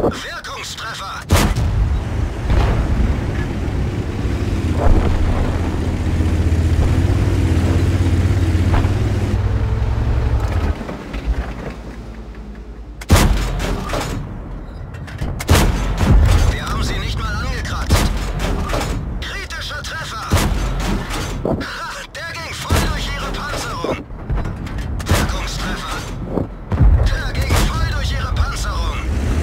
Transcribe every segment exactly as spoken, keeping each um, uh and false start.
Wirkungstreffer! Wir haben sie nicht mal angekratzt. Kritischer Treffer! Ha, der ging voll durch ihre Panzerung. Wirkungstreffer! Der ging voll durch ihre Panzerung.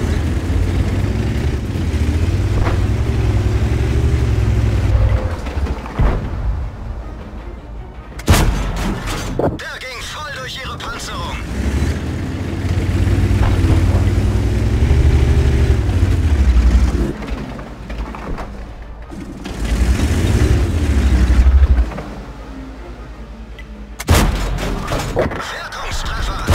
Der ging voll durch ihre Panzerung. Wirkungstreffer!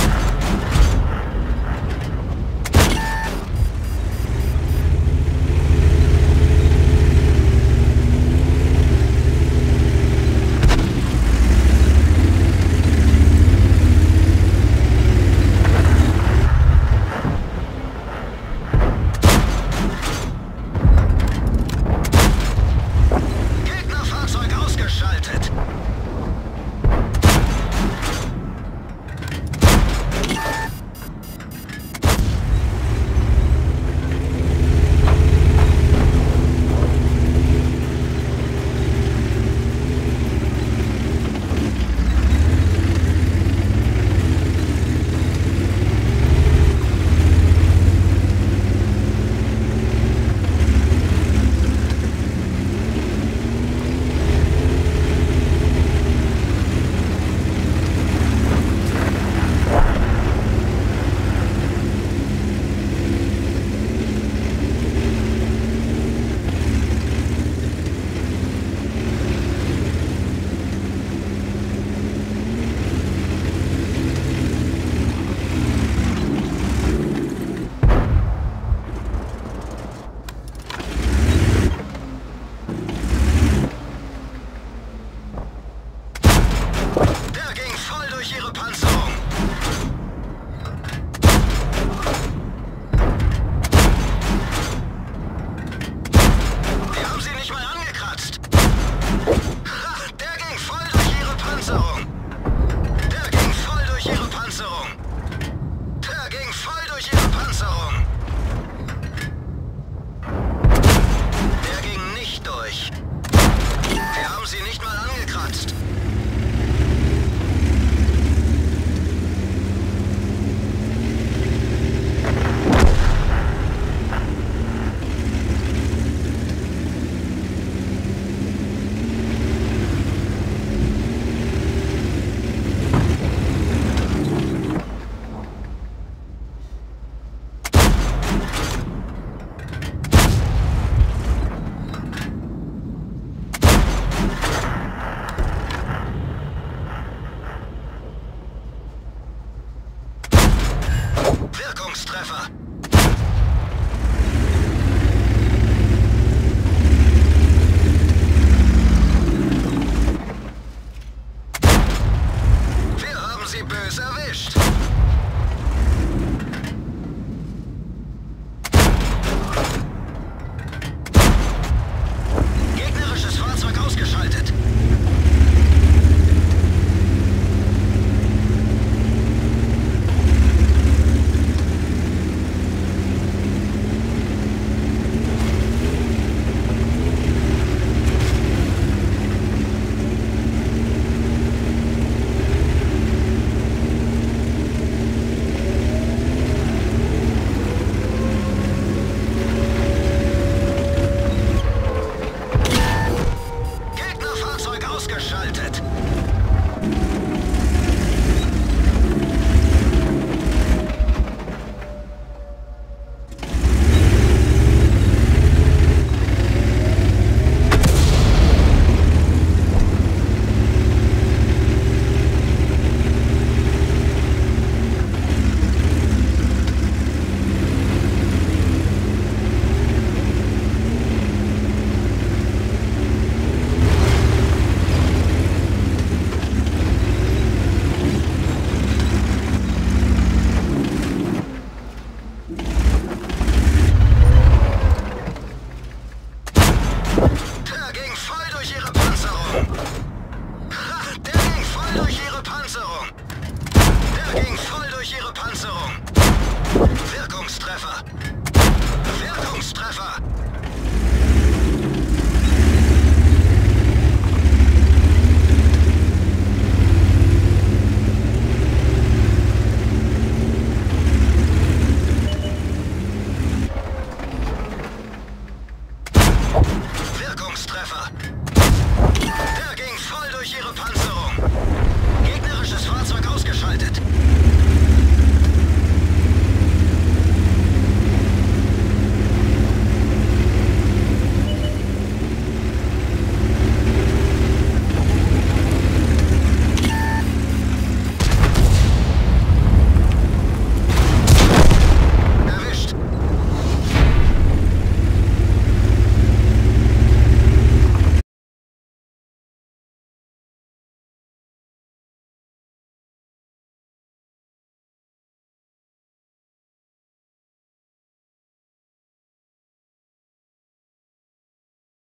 Gegnerfahrzeug ausgeschaltet. Der ging voll durch ihre Panzerung. Wir haben sie nicht mal angekratzt. Ha, der ging voll durch ihre Panzerung. Der ging voll durch ihre Panzerung. Der ging voll durch ihre Panzerung. Der ging nicht durch. Wir haben sie nicht mal angekratzt. Wirkungstreffer! Wir haben sie böse erwischt. Gegnerisches Fahrzeug ausgeschaltet. Wirkungstreffer. Wirkungstreffer.